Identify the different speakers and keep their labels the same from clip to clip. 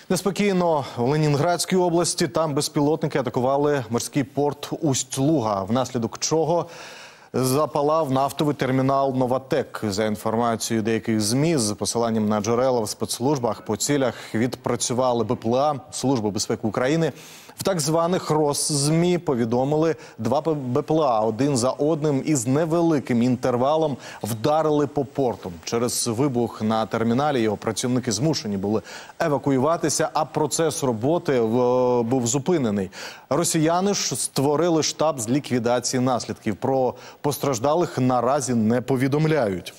Speaker 1: Неспокійно в Ленінградській області. Там безпілотники атакували морський порт Усть-Луга, внаслідок чого запалав нафтовий термінал «Новатек». За інформацією деяких ЗМІ, з посиланням на джерела в спецслужбах, по цілях відпрацювали БПЛА, Служба безпеки України. В так званих РосЗМІ повідомили, два БПЛА один за одним із невеликим інтервалом вдарили по порту. Через вибух на терміналі його працівники змушені були евакуюватися, а процес роботи був зупинений. Росіяни ж створили штаб з ліквідації наслідків. Про постраждалих наразі не повідомляють.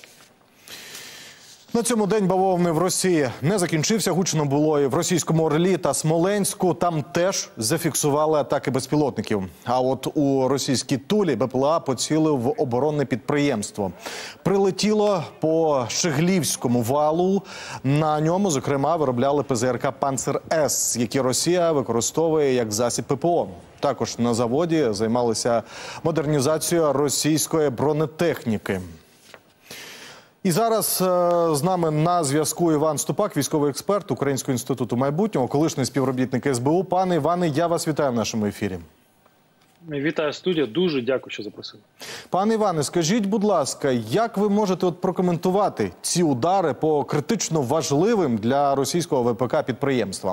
Speaker 1: На цьому день бавовни в Росії не закінчився. Гучно було і в російському Орлі та Смоленську. Там теж зафіксували атаки безпілотників. А от у російській Тулі БПЛА поцілив в оборонне підприємство. Прилетіло по Щеглівському валу. На ньому, зокрема, виробляли ПЗРК «Панцер-С», які Росія використовує як засіб ППО. Також на заводі займалися модернізацією російської бронетехніки. І зараз з нами на зв'язку Іван Ступак, військовий експерт Українського інституту майбутнього, колишній співробітник СБУ. Пане Іване, я вас вітаю в нашому ефірі.
Speaker 2: Вітаю, студія. Дуже дякую, що запросили.
Speaker 1: Пане Іване, скажіть, будь ласка, як ви можете прокоментувати ці удари по критично важливим для російського ВПК підприємствам?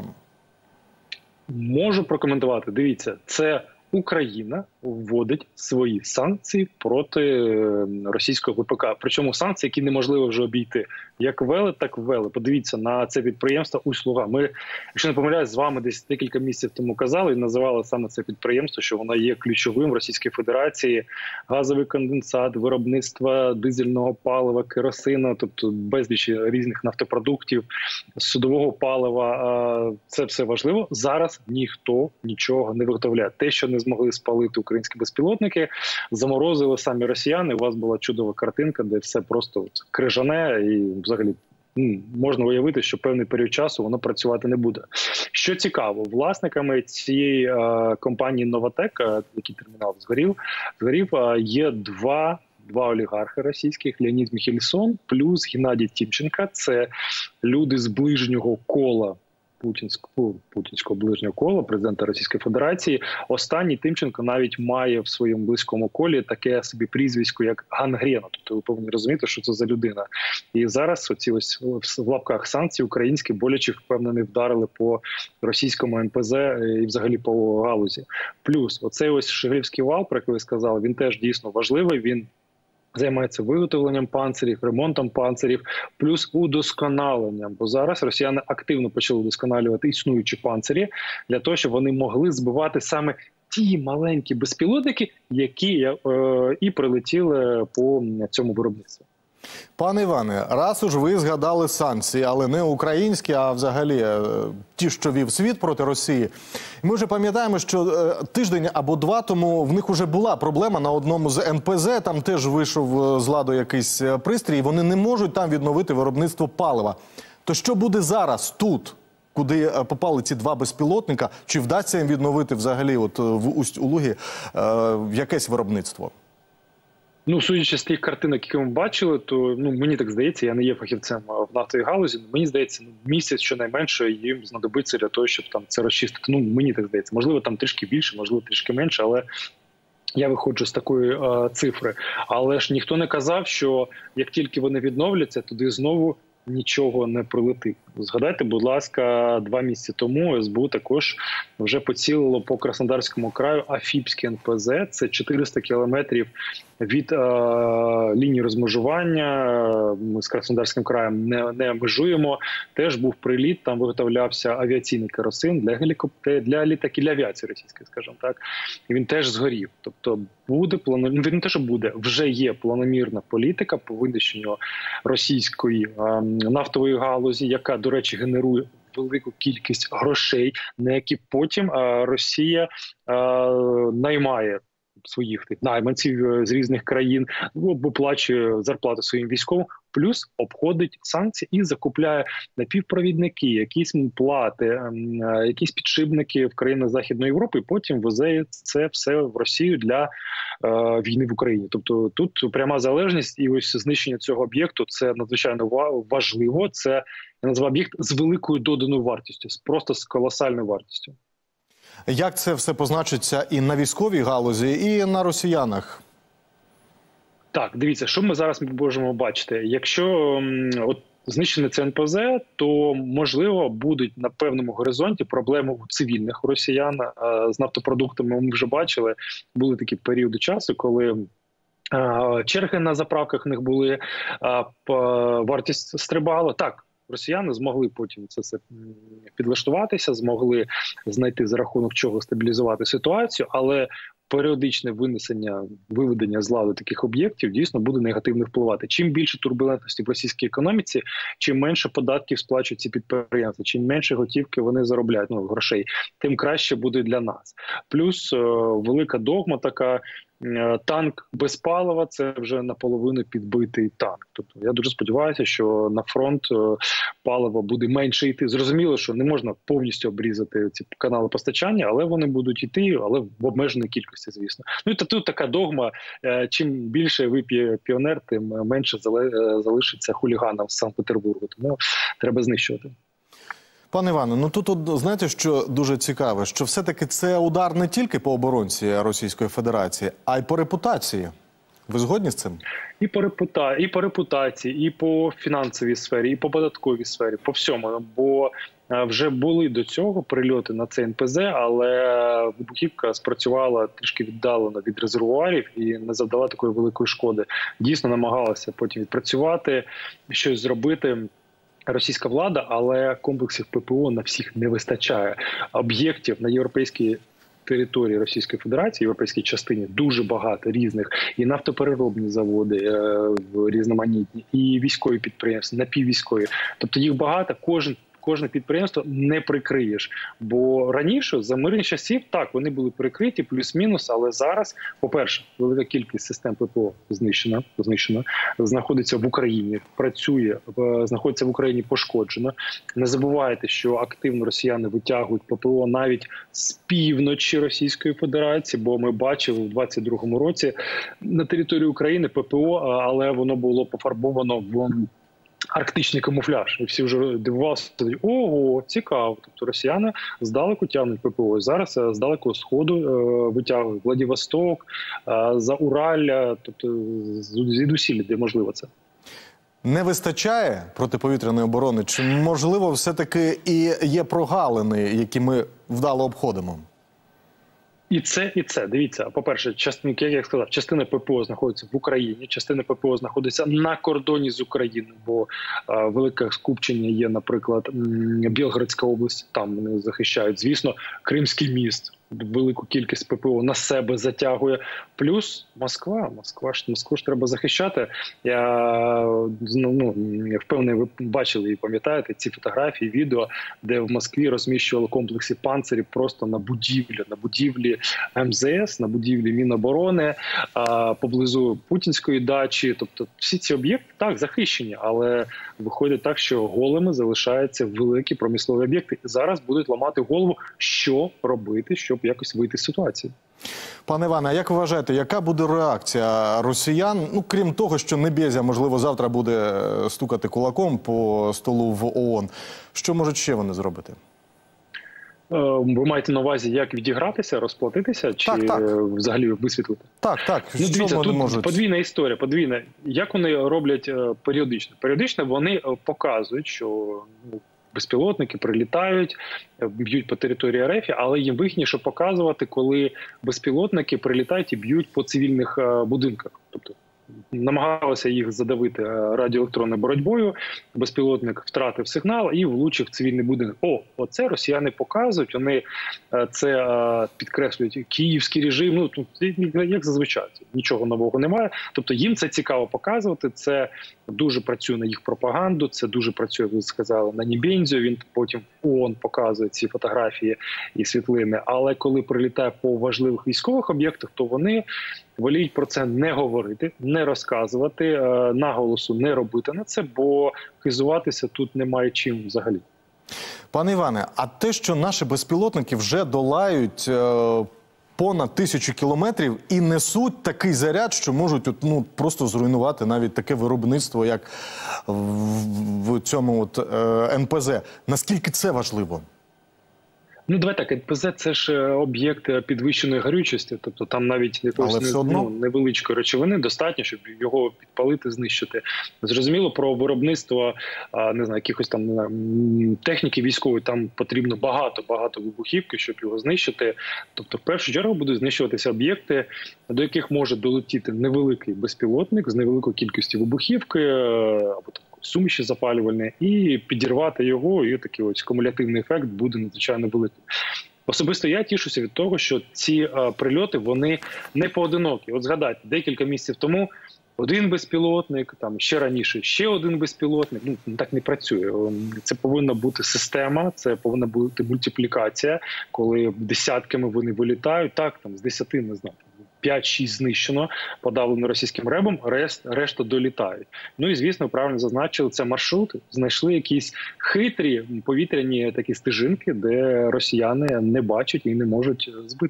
Speaker 2: Можу прокоментувати. Дивіться, це Україна вводить свої санкції проти російського ВПК. Причому санкції, які неможливо вже обійти. Як ввели, так ввели. Подивіться на це підприємство «Усть-Луга». Ми, якщо не помиляюсь, з вами десь декілька місяців тому казали і називали саме це підприємство, що воно є ключовим в Російській Федерації. Газовий конденсат, виробництво дизельного палива, керосину, тобто безліч різних нафтопродуктів, судового палива. Це все важливо. Зараз ніхто нічого не виготовляє. Те, що не змогли спалити українські безпілотники, заморозили самі росіяни. У вас була чудова картинка, де все просто крижане і взагалі можна уявити, що певний період часу воно працювати не буде. Що цікаво, власниками цієї компанії «Новатек», який термінал згорів, є два олігархи російських: Леонід Міхельсон плюс Геннадій Тімченко. Це люди з ближнього кола путінського ближнього кола президента Російської Федерації. Останній, Тимченко, навіть має в своєму близькому колі таке собі прізвисько, як Гангрена. Тобто ви повинні розуміти, що це за людина. І зараз оці ось в лапках санкції українські боляче, впевнений, вдарили по російському НПЗ і взагалі по галузі. Плюс оцей ось Щеглівський вал, про який ви сказали, він теж дійсно важливий. Він займається виготовленням панцирів, ремонтом панцирів, плюс удосконаленням. Бо зараз росіяни активно почали удосконалювати існуючі панцирі для того, щоб вони могли збивати саме ті маленькі безпілотники, які і прилетіли по цьому виробництву.
Speaker 1: Пане Іване, раз уж ви згадали санкції, але не українські, а взагалі ті, що вів світ проти Росії. Ми вже пам'ятаємо, що тиждень або два тому в них вже була проблема на одному з НПЗ, там теж вийшов з ладу якийсь пристрій, вони не можуть там відновити виробництво палива. То що буде зараз тут, куди попали ці два безпілотника? Чи вдасться їм відновити взагалі от в Усть-Лугі якесь виробництво?
Speaker 2: Судячи з тих картинок, які ми бачили, то мені так здається, я не є фахівцем в нафтовій галузі, мені здається, місяць щонайменше їм знадобиться для того, щоб там це розчистити. Мені так здається. Можливо, там трішки більше, можливо, трішки менше, але я виходжу з такої цифри. Але ж ніхто не казав, що як тільки вони відновляться, туди знову нічого не прилетить. Згадайте, будь ласка, 2 місяці тому СБУ також вже поцілило по Краснодарському краю Афіпське НПЗ. Це 400 кілометрів від лінії розмежування. Ми з Краснодарським краєм не межуємо. Теж був приліт, там виготовлявся авіаційний керосин для літаків, для авіації російської, скажімо так. І він теж згорів. Тобто він теж буде, вже є планомірна політика по винищенню російської нафтової галузі, яка, до речі, генерує велику кількість грошей, на які потім Росія наймає своїх найманців з різних країн, виплачує зарплату своїм військовим, плюс обходить санкції і закупляє напівпровідники, якісь плати, якісь підшипники в країнах Західної Європи, і потім везе це все в Росію для війни в Україні. Тобто тут пряма залежність, і ось знищення цього об'єкту – це надзвичайно важливо. Це, я називаю, об'єкт з великою доданою вартістю, просто з колосальною вартістю.
Speaker 1: Як це все позначиться і на військовій галузі, і на росіянах?
Speaker 2: Так, дивіться, що ми зараз можемо бачити. Якщо знищене це НПЗ, то, можливо, будуть на певному горизонті проблеми у цивільних росіян. З нафтопродуктами ми вже бачили, були такі періоди часу, коли черги на заправках в них були, вартість стрибала. Так, росіяни змогли потім це все підлаштуватися, змогли знайти за рахунок чого стабілізувати ситуацію, але періодичне виведення з ладу таких об'єктів дійсно буде негативно впливати. Чим більше турбулентності в російській економіці, чим менше податків сплачують ці підприємства, чим менше готівки вони заробляють, грошей, тим краще буде для нас. Плюс велика догма така: танк без палива – це вже наполовину підбитий танк. Тобто я дуже сподіваюся, що на фронт палива буде менше йти. Зрозуміло, що не можна повністю обрізати ці канали постачання, але вони будуть йти, але в обмеженій кількості, звісно. Ну і тут така догма: чим більше вип'є піонер, тим менше залишиться хуліганам з Санкт-Петербургу. Тому треба знищувати.
Speaker 1: Пане Іване, тут знаєте, що дуже цікаве, що все-таки це удар не тільки по оборонці Російської Федерації, а й по репутації. Ви згодні з цим? І
Speaker 2: по репутації, і по фінансовій сфері, і по податковій сфері, по всьому. Бо вже були до цього прильоти на цей НПЗ, але вибухівка спрацювала трішки віддалено від резервуарів і не завдала такої великої шкоди. Дійсно намагалася потім відпрацювати, щось зробити російська влада, але комплексів ППО на всіх не вистачає. Об'єктів на європейській території Російської Федерації, європейській частині, дуже багато різних. І нафтопереробні заводи різноманітні, і військові підприємства, напіввійськові. Тобто їх багато, кожне підприємство не прикриєш. Бо раніше, за мирних часів, так, вони були прикриті, плюс-мінус, але зараз, по-перше, велика кількість систем ППО знищена, знаходиться в Україні, працює, знаходиться в Україні пошкоджена. Не забувайте, що активно росіяни витягують ППО навіть з півночі Російської Федерації, бо ми бачили в 22-му році на території України ППО, але воно було пофарбовано в арктичний камуфляж. І всі вже дивувалися, ого, цікаво. Тобто росіяни здалеку тягнуть ППО. Зараз з далекого сходу витягують Владивосток, за Уралля, тобто звідусіль, де можливо це.
Speaker 1: Не вистачає протиповітряної оборони? Чи, можливо, все-таки і є прогалини, які ми вдало обходимо?
Speaker 2: І це. Дивіться, по-перше, як я сказав, частина ППО знаходиться в Україні, частина ППО знаходиться на кордоні з Україною, бо велике скупчення є, наприклад, Білгородська область, там вони захищають. Звісно, Кримський міст велику кількість ППО на себе затягує. Плюс Москву ж треба захищати. Я впевнений, ви бачили і пам'ятаєте ці фотографії, відео, де в Москві розміщували комплекси панцирів просто на будівлі МЗС, на будівлі Міноборони, поблизу путінської дачі. Тобто всі ці об'єкти, так, захищені, але виходить так, що голими залишаються великі промислові об'єкти. Зараз будуть ламати голову, що робити, щоб якось вийти з ситуації.
Speaker 1: Пане Іване, а як ви вважаєте, яка буде реакція росіян? Крім того, що Небєзя, можливо, завтра буде стукати кулаком по столу в ООН. Що можуть ще вони зробити?
Speaker 2: Ви маєте на увазі, як відігратися, розплатитися, чи взагалі висвітлити?
Speaker 1: Так.
Speaker 2: Дивіться, тут подвійна історія, Як вони роблять періодично? Періодично вони показують, що безпілотники прилітають, б'ють по території РФ, але їм вигідніше показувати, коли безпілотники прилітають і б'ють по цивільних будинках. Тобто намагалися їх задавити радіоелектронною боротьбою. Безпілотник втратив сигнал і влучив в цивільний будинок. Оце росіяни показують. Вони це підкреслюють. Київський режим. Ну тут як зазвичай нічого нового немає. Тобто їм це цікаво показувати. Це дуже працює на їх пропаганду. Це дуже працює, ви сказали, на Нібензю. Він потім ООН показує ці фотографії і світлини. Але коли прилітає по важливих військових об'єктах, то вони воліють про це не говорити, не розказувати, наголосу не робити на це, бо хизуватися тут немає чим взагалі.
Speaker 1: Пане Іване, а те, що наші безпілотники вже долають понад 1000 кілометрів і несуть такий заряд, що можуть просто зруйнувати навіть таке виробництво, як в цьому НПЗ. Наскільки це важливо?
Speaker 2: Ну, давай так, НПЗ – це ж об'єкт підвищеної горючості, тобто там навіть якоїсь невеличкої речовини достатньо, щоб його підпалити, знищити. Зрозуміло, про виробництво, не знаю, якихось там техніки військової, там потрібно багато вибухівки, щоб його знищити. Тобто, в першу чергу будуть знищуватися об'єкти, до яких може долетіти невеликий безпілотник з невеликою кількістю вибухівки, або суміші запалювальні, і підірвати його, і такий ось кумулятивний ефект буде надзвичайно великий. Особисто я тішуся від того, що ці прильоти, вони не поодинокі. От згадайте, декілька місяців тому один безпілотник, там ще раніше ще один безпілотник. Ну, так не працює. Це повинна бути система, це повинна бути мультиплікація, коли десятками вони вилітають, так, там з 10, не знаю, 5-6 знищено, подавлено російським ребом, решта долітають. Ну і, звісно, правильно зазначили, це маршрути. Знайшли якісь хитрі повітряні такі стежинки, де росіяни не бачать і не можуть збити.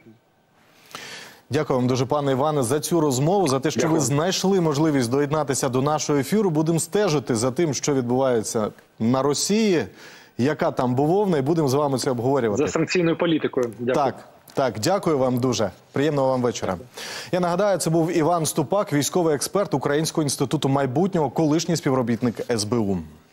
Speaker 1: Дякую вам дуже, пане Іване, за цю розмову, за те, що ви знайшли можливість доєднатися до нашого ефіру. Будемо стежити за тим, що відбувається на Росії, яка там бавовна, і будемо з вами це обговорювати.
Speaker 2: За санкційною політикою. Дякую.
Speaker 1: Так, дякую вам дуже. Приємного вам вечора. Дякую. Я нагадаю, це був Іван Ступак, військовий експерт Українського інституту майбутнього, колишній співробітник СБУ.